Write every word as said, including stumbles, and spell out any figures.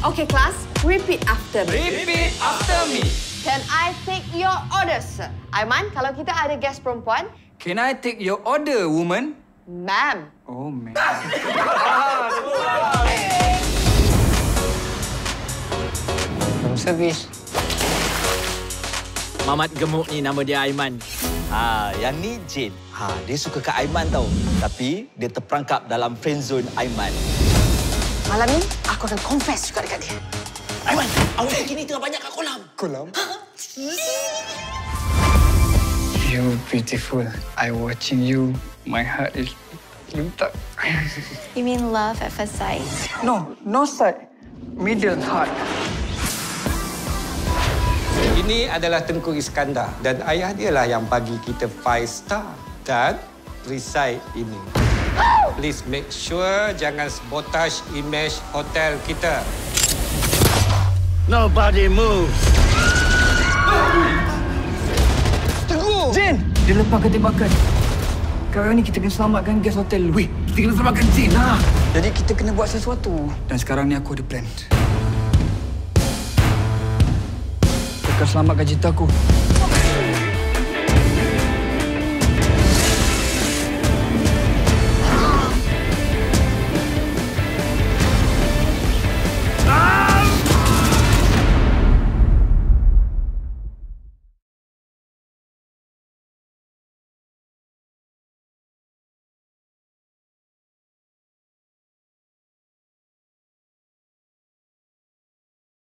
Okay, class. Repeat after me. Repeat after me. Can I take your orders, sir? Aiman, kalau kita ada guest perempuan. Can I take your order, woman? Ma'am. Oh, ma'am. Room service. Mamat gemuk ni nama dia Aiman. Ha, yang ni Jane. Ha, dia suka kat Aiman tau. Tapi dia terperangkap dalam friend zone Aiman. Malam ni, aku akan confess juga dekat dia. Aiman, awak kini tengah banyak kat kolam. Kolam? You're beautiful. I watching you. My heart is luntak. You mean love at first sight? No, no side. Middle heart. Ini adalah Tengku Iskandar dan ayah dialah yang bagi kita five star dan perisai ini. Please make sure jangan sabotage image hotel kita. Nobody move. Tunggu! Jin! Dia lepaskan tembakan. Sekarang ni kita kena selamatkan gas hotel. Weh, kita kena selamatkan Jin lah. Jadi kita kena buat sesuatu. Dan sekarang ni aku ada plan. Akan selamatkan cinta aku.